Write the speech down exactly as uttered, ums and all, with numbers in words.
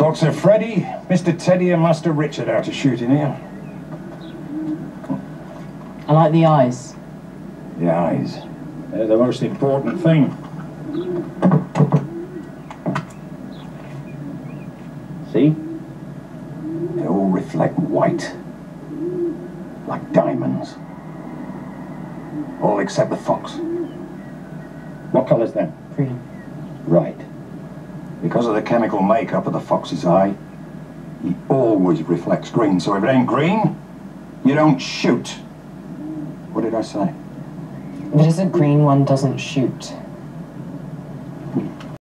Doctor Freddy, Mister Teddy and Master Richard out to shooting here. I like the eyes. The eyes. They're the most important thing. See? They all reflect white. Like diamonds. All except the fox. What colour's them? Green. Right. Because of the chemical makeup of the fox's eye, he always reflects green. So if it ain't green, you don't shoot. What did I say? If it isn't green, one doesn't shoot.